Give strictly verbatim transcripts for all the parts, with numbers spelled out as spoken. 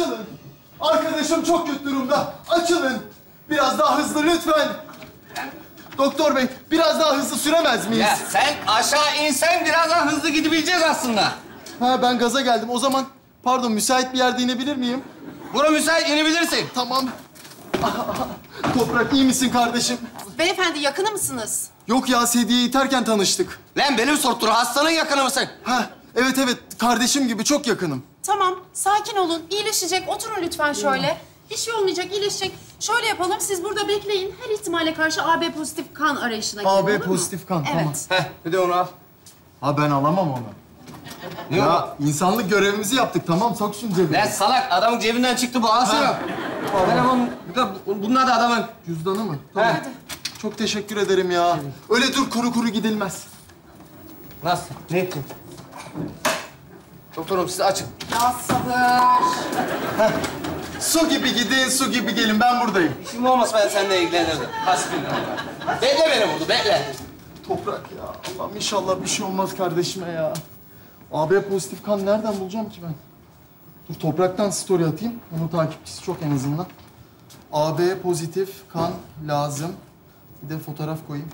açılın. Arkadaşım çok kötü durumda. Açılın. Biraz daha hızlı lütfen. Doktor bey, biraz daha hızlı süremez miyiz? Ya sen aşağı insen biraz daha hızlı gidebileceğiz aslında. Ha, ben gaza geldim. O zaman, pardon, müsait bir yerde inebilir miyim? Buna müsait inebilirsin. Tamam. Toprak, iyi misin kardeşim? Beyefendi yakını mısınız? Yok ya, sedyeyi iterken tanıştık. Lan benim sorttur, hastanın yakını mısın? Ha, evet evet, kardeşim gibi çok yakınım. Tamam, sakin olun. İyileşecek. Oturun lütfen şöyle. Bir şey olmayacak, iyileşecek. Şöyle yapalım, siz burada bekleyin. Her ihtimale karşı A B pozitif kan arayışına gidelim, A B olur mu? pozitif kan, tamam. Evet. Heh, bir de onu al. Ha, ben alamam onu. Ne Ya, insanlık görevimizi yaptık, tamam, sok şunu cebine. Lan salak, adamın cebinden çıktı bu, alsana. Ha. Ben hemen, bir de bunlar da adamın. Cüzdanı mı? Tamam. He. Çok teşekkür ederim ya. Öyle dur, kuru kuru gidilmez. Nasıl? Ne ettin? Doktorum siz açın. Ya sabır. Su gibi gidin, su gibi gelin. Ben buradayım. İşim olmasa ben seninle ilgilenirdim. Hasbinallah. Bekle beni burada, bekle. Toprak ya. Allah'ım inşallah bir şey olmaz kardeşime ya. A B pozitif kan nereden bulacağım ki ben? Dur, Toprak'tan story atayım. Onun takipçisi çok en azından. A B pozitif kan lazım. Bir de fotoğraf koyayım.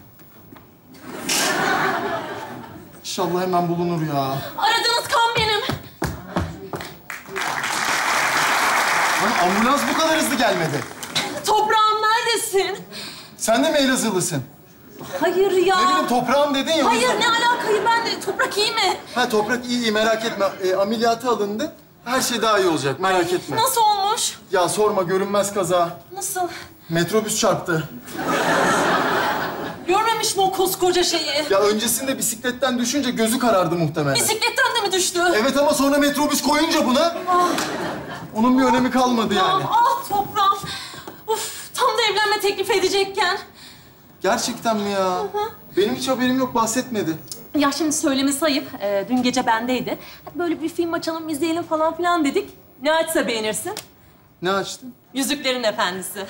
İnşallah hemen bulunur ya. Aradığınız kan benim. Lan ambulans bu kadar hızlı gelmedi. Toprağım neredesin? Sen de mi Elazığlısın? Hayır ya. Ne bileyim, toprağım dedin ya. o Hayır yüzden. ne alakayı ben de. Toprak iyi mi? Ha, Toprak iyi, iyi, merak etme. E, ameliyata alındı. Her şey daha iyi olacak, merak etme. Nasıl olmuş? Ya sorma, görünmez kaza. Nasıl? Metrobüs çarptı. Görmemiş mi o koskoca şeyi? Ya öncesinde bisikletten düşünce gözü karardı muhtemelen. Bisikletten de mi düştü? Evet ama sonra metrobüs koyunca buna... Onun bir önemi kalmadı yani. Ah toprağım. Uf, tam da evlenme teklif edecekken. Gerçekten mi ya? Benim hiç haberim yok, bahsetmedi. Ya şimdi söylemesi ayıp. Ee, dün gece bendeydi. Hadi böyle bir film açalım, izleyelim falan filan dedik. Ne açsa beğenirsin? Ne açtın? Yüzüklerin Efendisi.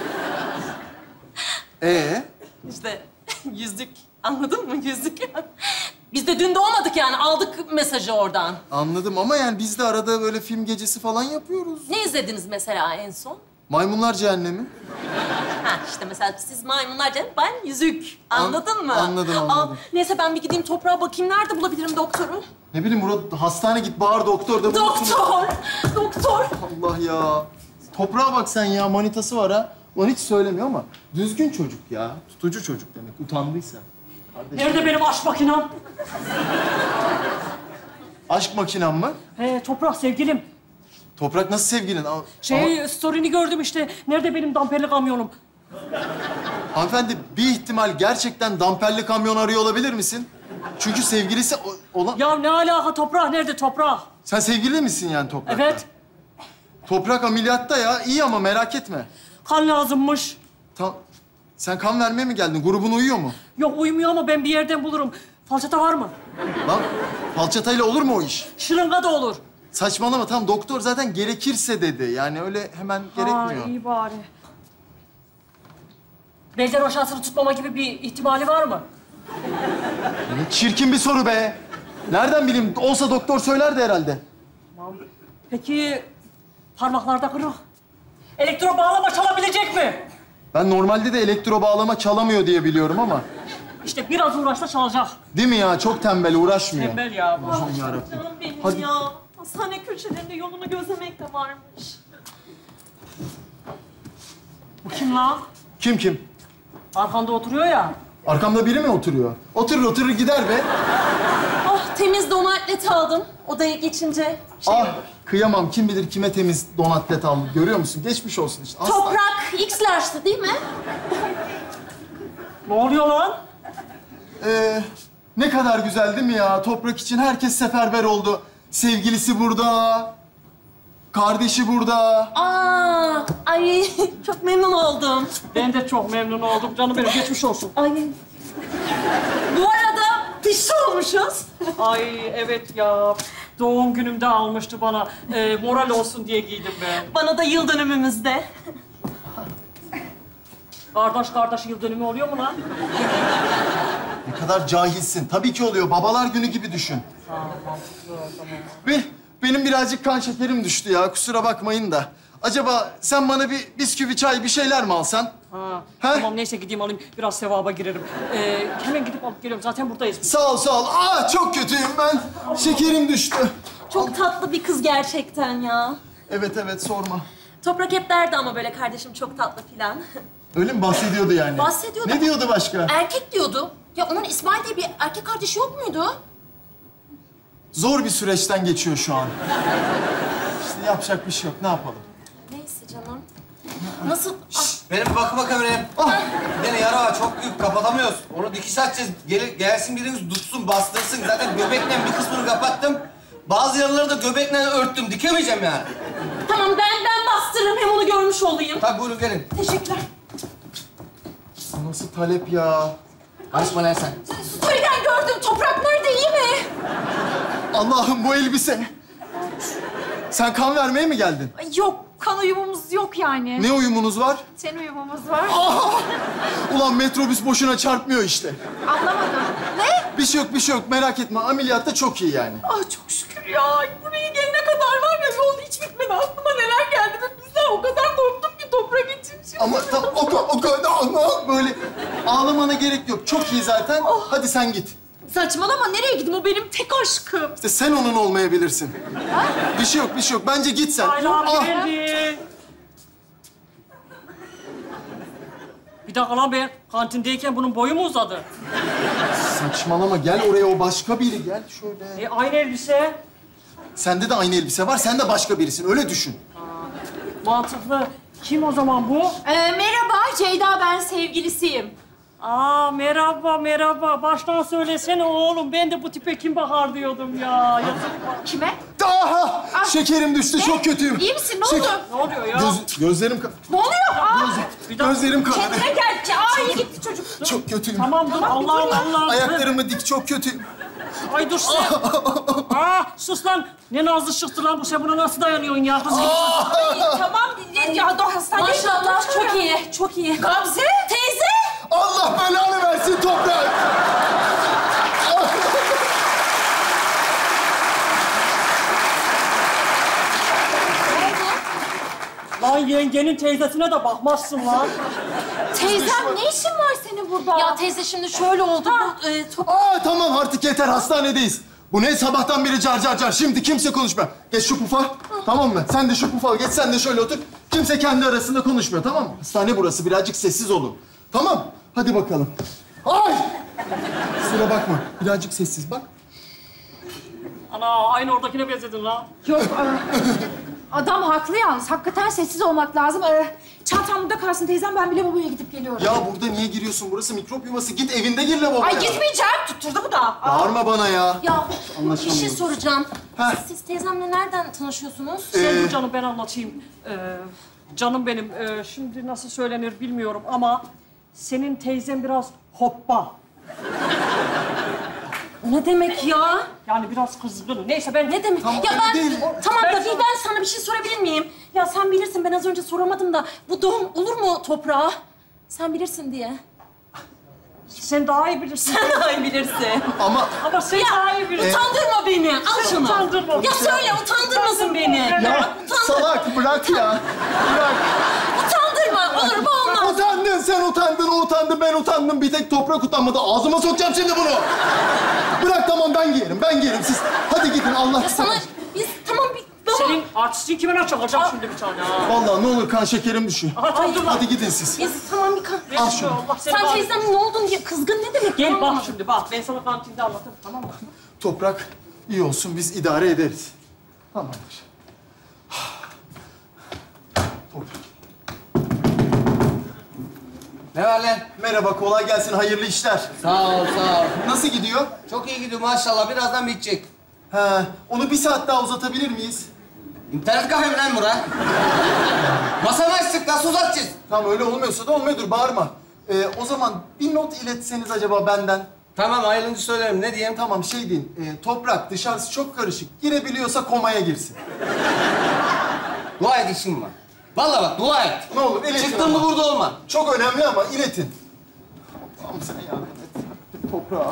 Ee? İşte yüzük. Anladın mı? Yüzük. Biz de dün doğmadık yani. Aldık mesajı oradan. Anladım ama yani biz de arada böyle film gecesi falan yapıyoruz. Ne izlediniz mesela en son? Maymunlar Cehennemi. Ha işte mesela siz maymunlar canım, ben yüzük. Anladın An- mı? anladım, anladım. Aa, neyse ben bir gideyim toprağa bakayım. Nerede bulabilirim doktoru? Ne bileyim Murat, hastane git, bağır doktor da bulursun. Doktor! Doktor! Allah ya. Toprağa bak sen ya, manitası var ha. Onu hiç söylemiyor ama düzgün çocuk ya. Tutucu çocuk demek, utandıysa. Kardeşim. Nerede benim aşk makinem? Aşk makinem mı? He, toprak sevgilim. Toprak nasıl sevgilin? Ama- Şey, story'ni gördüm işte. Nerede benim damperli kamyonum? Hanımefendi, bir ihtimal gerçekten damperli kamyon arıyor olabilir misin? Çünkü sevgilisi o- olan... Ya ne alaka toprak? Nerede toprak? Sen sevgili misin yani Toprak'la? Evet. Toprak ameliyatta ya. İyi ama merak etme. Kan lazımmış. Tam... Sen kan vermeye mi geldin? Grubun uyuyor mu? Yok uyumuyor ama ben bir yerden bulurum. Falçata var mı? Lan falçatayla olur mu o iş? Şırınga da olur. Saçmalama. Tam doktor zaten gerekirse dedi. Yani öyle hemen gerekmiyor. Ha, iyi bari. Belden aşağısını tutmama gibi bir ihtimali var mı? Ne çirkin bir soru be. Nereden bileyim? Olsa doktor söylerdi herhalde. Tamam. Peki parmaklarda kırık. Elektro bağlama çalabilecek mi? Ben normalde de elektro bağlama çalamıyor diye biliyorum ama. İşte biraz uğraşsa çalacak. Değil mi ya? Çok tembel, uğraşmıyor. Tembel ya. Allah'ım yarabbim. Canım benim Hadi. ya. Hastane köşelerinde yolunu gözlemek de varmış. Bu kim lan? Kim kim? Arkanda oturuyor ya. Arkamda biri mi oturuyor? Oturur oturur gider be. Ah temiz donatleti aldım odaya geçince. Şey, Ah kıyamam. Kim bilir kime temiz donatlet aldı. Görüyor musun? Geçmiş olsun işte. Asla. Toprak X large'tı değil mi? Ne oluyor lan? Ee, ne kadar güzel değil mi ya? Toprak için herkes seferber oldu. Sevgilisi burada. Kardeşi burada. Aa, ay çok memnun oldum. Ben de çok memnun oldum canım benim. Geçmiş olsun. Ay. Bu arada pişti olmuşuz. Ay evet ya. Doğum günümde almıştı bana. Ee, moral olsun diye giydim ben. Bana da yıl dönümümüzde. Kardeş kardeş yıl dönümü oluyor mu lan? Ne kadar cahilsin. Tabii ki oluyor. Babalar günü gibi düşün. Tamam, mantıklı, tamam. Bir benim birazcık kan şekerim düştü ya. Kusura bakmayın da. Acaba sen bana bir bisküvi, çay, bir şeyler mi alsan? Ha, Ha? tamam neyse gideyim alayım. Biraz sevaba girerim. Ee, hemen gidip alıp geliyorum. Zaten buradayız. Sağ ol, sağ ol. Aa, çok kötüyüm ben. Şekerim düştü. Çok tatlı bir kız gerçekten ya. Evet, evet, sorma. Toprak hep derdi ama böyle kardeşim çok tatlı filan. Öyle mi bahsediyordu yani? Bahsediyordu. Ne diyordu başka? Erkek diyordu. Ya onun İsmail diye bir erkek kardeşi yok muydu? Zor bir süreçten geçiyor şu an. İşte yapacak bir şey yok. Ne yapalım? Neyse canım. Nasıl? Ah, Benim bir bakıma kamerayım. Ah! Bir tane yara var, çok büyük, kapatamıyoruz. Onu dikiş atacağız. Gel, gelsin biriniz tutsun, bastırsın. Zaten göbekle bir kısmını kapattım. Bazı yaraları da göbekle örttüm. Dikemeyeceğim yani. tamam ben ben bastırırım hem onu görmüş olayım. Tabii buyurun gelin. Teşekkürler. Bu nasıl talep ya? Karışma lan sen. Story'den gördüm. Toprak nerede? İyi mi? Allah'ım bu elbise. Sen kan vermeye mi geldin? Ay, yok, kan uyumumuz yok yani. Ne uyumunuz var? Ten uyumumuz var. Ulan metrobüs boşuna çarpmıyor işte. Anlamadım. Ne? Bir şey yok, bir şey yok. Merak etme. Ameliyatta çok iyi yani. Ah çok şükür ya. Buraya gelene kadar var ya yol hiç bitmedi. Aklıma neler geldi. Ben bizden o kadar korktum ki toprak için. Şimdi Ama tam o, ka- o kadar ama böyle ağlamana gerek yok. Çok iyi zaten. Hadi sen git. Saçmalama, nereye gideyim? O benim tek aşkım. İşte sen onun olmayabilirsin. Bir şey yok, bir şey yok. Bence git sen. Aylar Ah! geldi. Bir dakika lan ben kantindeyken bunun boyu mu uzadı? Saçmalama. Gel oraya. O başka biri. Gel şöyle. E aynı elbise. Sende de aynı elbise var. Sen de başka birisin. Öyle düşün. Mantıklı. Kim o zaman bu? Ee, merhaba Ceyda, ben sevgilisiyim. Aa merhaba merhaba. Baştan söylesene oğlum. Ben de bu tipe kim bakar diyordum ya. Yazık. Kime? Aha! Ah! Şekerim düştü. Ne? Çok kötüyüm. İyi misin? Ne Şek- oldu? Ne oluyor ya? Göz, gözlerim... ka- Ne oluyor? Aa, Bir dakika. Gözlerim kanadı. kendine gel. Aa, iyi gitti çocuk. Çok kötüyüm. Tamam dur. Allah Allah. Ayaklarımı dik. Çok kötüyüm. Ay dur sen. Aa sus lan. Ne nazlı çıktı lan bu. Sen buna nasıl dayanıyorsun ya? Kız gibi. Ay, tamam. Ya, ya dur hastaneye. Maşallah çok iyi, çok iyi. Gamze. Teyze! Allah belanı versin Toprak. Lan yengenin teyzesine de bakmazsın lan. Teyzem ne işin var senin burada? Ya teyze şimdi şöyle oldu. Bu, e, top... Aa tamam artık yeter. Hastanedeyiz. Bu ne sabahtan beri car car car. Şimdi kimse konuşmuyor. Geç şu pufa. Tamam mı? Sen de şu pufa. Geç sen de şöyle otur. Kimse kendi arasında konuşmuyor. Tamam mı? Hastane burası. Birazcık sessiz olun. Tamam. Hadi bakalım. Ay! Kusura bakma. Birazcık sessiz bak. Ana aynı oradakine benzedin lan. Yok. e, adam haklı yalnız. Hakikaten sessiz olmak lazım. E, çantam burada kalsın teyzem. Ben bile babaya gidip geliyorum. Ya burada niye giriyorsun? Burası mikrop yuvası. Git evinde gir lavaboya. Ay gitmeyeceğim. Tutturdu bu da. Aa, Bağırma bana ya. Ya bir şey Anlaşamıyoruz. soracağım. Ha. Siz, siz teyzemle nereden tanışıyorsunuz? Ee, Sen dur canım ben anlatayım. Ee, canım benim ee, şimdi nasıl söylenir bilmiyorum ama senin teyzen biraz hoppa. O ne demek ya? Yani biraz kızgın. Neyse ben Ne demek? Tamam, ya ben, öyle değil. tamam Ben da bir sana- ben sana bir şey sorabilir miyim? Ya sen bilirsin, ben az önce soramadım da bu doğum olur mu toprağa? Sen bilirsin diye. sen daha iyi bilirsin. Sen daha iyi bilirsin. Ama Ama sen daha iyi bilirsin. Utandırma beni. Al şunu. utandırma. Ya söyle, utandırmasın beni. ya salak bırak ya. Bırak. Utandırma. Olur mu olmaz. Utandın sen utandın, o utandı, ben utandım. Bir tek Toprak utanmadı. Ağzıma sokacağım şimdi bunu. Bırak tamam ben giyerim, ben giyerim. Siz hadi gidin Allah Ya sana biz tamam bir... Baba. Senin artistin kime ne çakacağım şimdi bir tane ha? Vallahi ne olur kan şekerim düşüyor. Aha tamam dur lan. Hadi gidin siz. Biz tamam bir kan... Al şunu. Allah seni Sen bağışlasın. teyzemle ne oldun diye kızgın ne demek? Gel Tamam. bak şimdi bak. Ben sana kantinde anlatırım tamam mı? Toprak iyi olsun, biz idare ederiz. Tamamdır. Toprak. Ne var lan? Merhaba, kolay gelsin, hayırlı işler. Sağ ol, sağ ol. Nasıl gidiyor? Çok iyi gidiyor maşallah. Birazdan bitecek. He, onu bir saat daha uzatabilir miyiz? İnternet kafem lan bura. Masanı açtık. Nasıl uzatacağız? Tamam, öyle olmuyorsa da olmuyordur, bağırma. Ee, o zaman bir not iletseniz acaba benden. Tamam ayrılınca söylerim. Ne diyeyim? Tamam, şey deyin, e, Toprak dışarısı çok karışık. Girebiliyorsa komaya girsin. Dua et işim var. Vallahi bak dua et. Ne olur iletin Çıktın mı ama. burada olma. Çok önemli ama iletin. Allah'ım sen yardım et. Toprağa.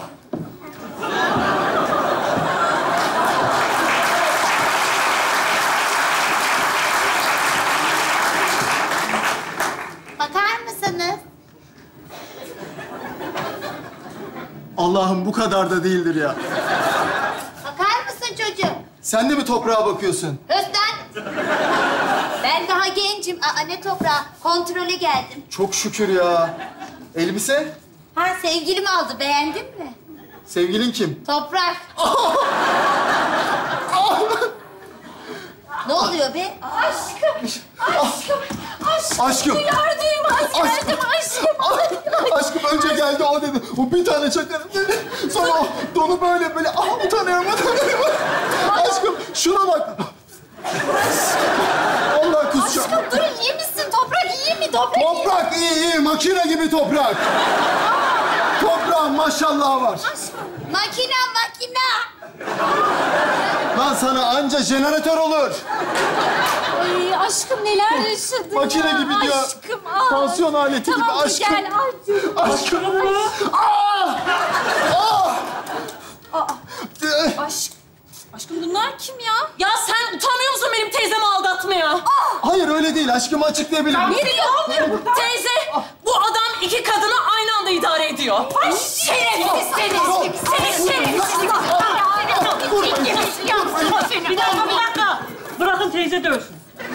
Allah'ım bu kadar da değildir ya. Bakar mısın çocuğum? Sen de mi toprağa bakıyorsun? Özden. Ben daha gencim. Aa, ne toprağı? Kontrole geldim. Çok şükür ya. Elbise? Ha sevgilim aldı. Beğendin mi? Sevgilin kim? Toprak. Ne oluyor be? Aşkım. Aşkım. Aşkım. Aşkım. Duyar duymaz Aşkım. geldim aşkım. Aşkım önce geldi o dedi. O bir tane çakarım dedi. Sonra o donu böyle böyle. Ah utanıyorum utanıyorum. Aşkım şuna bak. Allah kusacağım. Aşkım dur iyi misin? Toprak iyi mi? Toprak iyi. Toprak iyi iyi. Makine gibi toprak. Toprağın maşallah var. Makina makina. Lan sana anca jeneratör olur. Ay aşkım neler yaşadın Makine ya. gibi diyor. Aşkım. Aa. Tansiyon aleti Tamam, gibi aşkım. gel aşkım. Aşkım. Ah! Ah! Aşk. Aşkım bunlar kim ya? Ya sen utanmıyor musun benim teyzemi aldatmaya? Hayır öyle değil. Aşkımı açıklayabilirim. Ne diyor? Teyze, bu adam iki kadını aynı anda idare ediyor. Ay şerefsiz seni! Seni şerefsiz! Bir dakika, bir dakika. Bırakın teyze dövsün.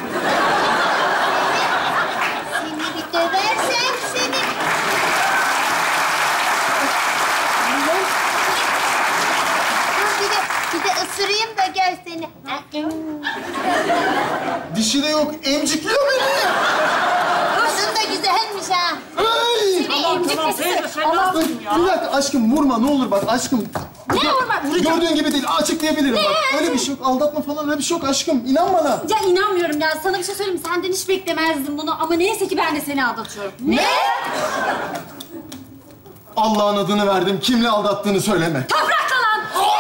Seni bir döversem seni. Dur bir de, bir de ısırayım da gel seni. Dişi de yok. Emcikliyor beni. Kadın da güzelmiş ha. Ay! Tamam, tamam teyze sen ne yaptın ya? Bir dakika aşkım vurma ne olur bak aşkım. Ne vurma? Gördüğün gibi değil. Açıklayabilirim bak. Öyle bir şey yok. Aldatma falan öyle bir şey yok aşkım. İnan bana. Ya inanmıyorum ya. Sana bir şey söyleyeyim mi? Senden hiç beklemezdim bunu. Ama neyse ki ben de seni aldatıyorum. Ne? Allah'ın adını verdim. Kimle aldattığını söyleme. Toprakla lan!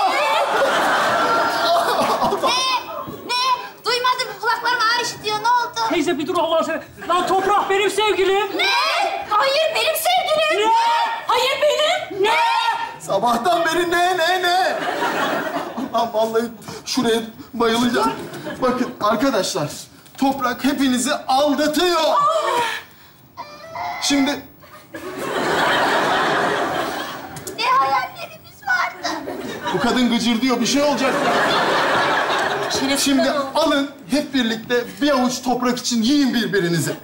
Ne? Ne? Duymadın mı? Kulaklarım ağır işitiyor. Ne oldu? Teyze bir dur Allah'ını seversen. Lan Toprak benim sevgilim. Ne? Hayır benim sevgilim. Ne? Hayır benim. Ne? Sabahtan beri ne ne ne? Allah'ım vallahi şuraya bayılacağım. Bakın arkadaşlar. Toprak hepinizi aldatıyor. Şimdi Ne hayallerimiz vardı? bu kadın gıcır diyor. Bir şey olacak. Şimdi alın hep birlikte bir avuç toprak için yiyin birbirinizi.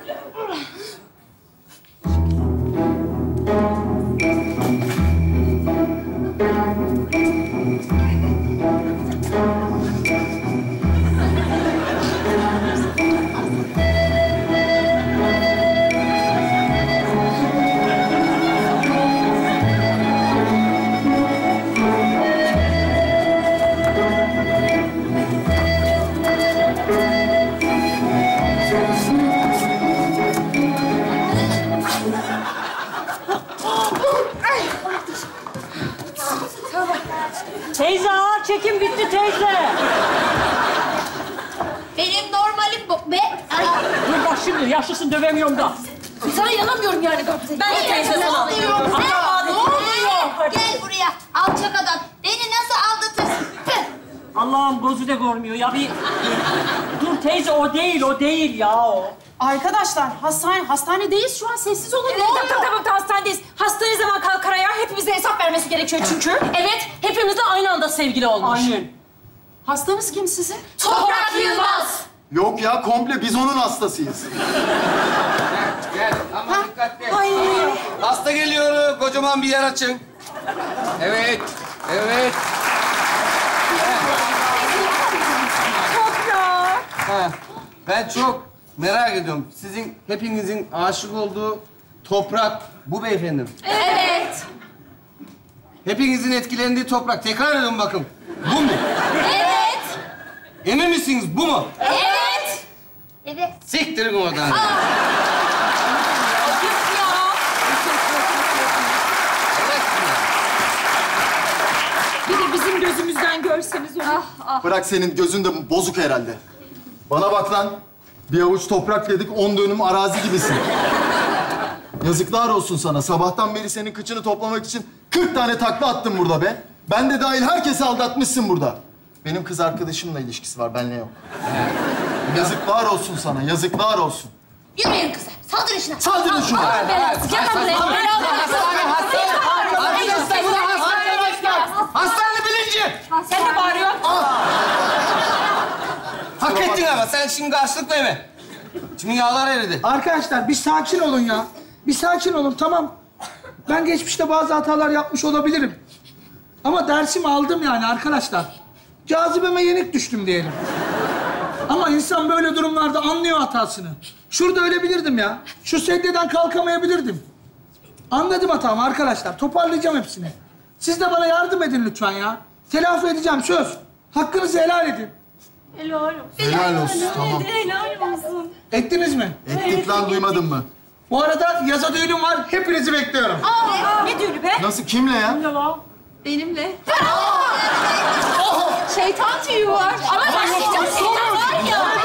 Teyze ağır çekim bitti teyze. Benim normalim bu. Be. Aa, Dur bak şimdi yaşlısın dövemiyorum da. sana yanamıyorum yani. Ben de teyze sana. diyorum. Ama Ne oluyor? Gel buraya. Alçak adam. Beni nasıl aldatırsın? Püh. Allah'ım gözü de görmüyor ya bir... Dur teyze o değil o değil ya o. Arkadaşlar hastane hastanedeyiz şu an sessiz olun. Ne Tamam, oluyor? tamam, tamam, tamam, hastanedeyiz. Hasta ne zaman kalkar ayağa? Hepimize hesap vermesi gerekiyor çünkü. Evet, hepimizle aynı anda sevgili olmuş. Aynen. Hastanız kim sizin? Toprak Yılmaz. Yok ya komple biz onun hastasıyız. Gel ama dikkatli. Ay. Hasta geliyor. Kocaman bir yer açın. Evet. Evet. Toprak. Ha. Ben çok merak ediyorum. Sizin hepinizin aşık olduğu toprak bu beyefendi mi? Evet. Hepinizin etkilendiği toprak. Tekrar edin bakın. Bu mu? Evet. Emin misiniz bu mu? Evet. Evet. Siktirin oradan. Ayıp ya. Evet. Bir de bizim gözümüzden görseniz onu. Bırak senin gözün de bozuk herhalde. Bana bak lan. Bir avuç toprak dedik, on dönüm arazi gibisin. Yazıklar olsun sana. Sabahtan beri senin kıçını toplamak için kırk tane takla attım burada be. Ben de dahil herkesi aldatmışsın burada. Benim kız arkadaşımla ilişkisi var, benle yok. Yazıklar olsun sana, yazıklar olsun. Yürüyün kızlar. Saldırın şuna. Saldırın şuna. Belası. Gel lan buraya. Belalı. Hastane, hastane. Arkadaşlar, bu da hastane. Hayır. Sen de bağırıyorsun. Hak ettin ama sen şimdi karşılık verme. Şimdi yağlar eridi. Arkadaşlar bir sakin olun ya. Bir sakin olun, tamam. Ben geçmişte bazı hatalar yapmış olabilirim. Ama dersimi aldım yani arkadaşlar. Cazibeme yenik düştüm diyelim. Ama insan böyle durumlarda anlıyor hatasını. Şurada ölebilirdim ya. Şu sedyeden kalkamayabilirdim. Anladım hatamı arkadaşlar. Toparlayacağım hepsini. Siz de bana yardım edin lütfen ya. Telafi edeceğim, söz. Hakkınızı helal edin. Helal olsun. Helal olsun, tamam. Helal olsun. Ettiniz mi? Ettik lan, duymadın mı? Bu arada yaza düğünüm var. Hepinizi bekliyorum. Aa, ne düğünü be? Nasıl, kimle ya? Ne la? Benimle. Şeytan tüyü var. Ama başlayacağım şeytan var ya.